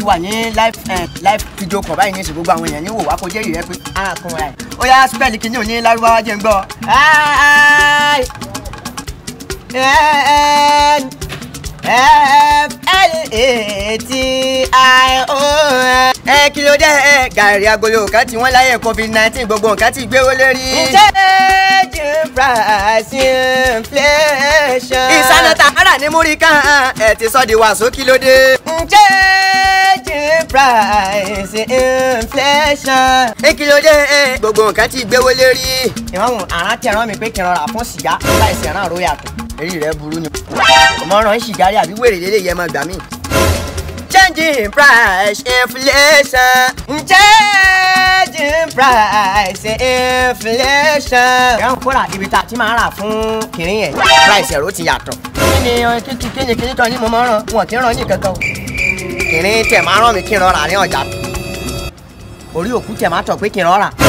ti wà ní live video kan báyìí ní ìsìn gbogbo àwọn èèyàn ní wò wá kó jẹ́rìí rẹ pé arákùnrin rẹ̀ ó yá spẹ́ẹ̀lì kìíní òní lárúbáwá jẹ́ ń gbọ́. FLATIO. Kí ló dé gàrí agolo kan tí wọ́n láyé COVID-19 gbogbo nǹkan tí gbé wọlé rí. Changing price inflation. Ìsáná tààrà ní múrí kan ẹ ti sọ di wàásù kí ló dé. Changing price inflation. Kí ló dé gbogbo nǹkan tí gbé wọlé rí. Ìwọ̀n àrán tí ẹ̀ràn mi pé kí n rọra fún sìgá láìsí ẹ̀ràn àrò yàtọ̀. Èrí rẹ̀ burú ni. Ọmọràn ṣìgárí àbí wèrè lélẹ̀ yẹ máa gbà mí. Changing price inflation. Changing price inflation. Ẹ̀rọ kóra ibi tá a ti máa rà fún kìnìún yẹn price ẹ̀rọ ti yàtọ̀. Kíni kan ní mo máa ràn wọn kì í ràn ní kankan o. Kìnìún tẹ̀ máa ràn mí kí n rọra ní ọjà. Orí òkú tẹ̀ máa tọ̀ pé kí n rọra.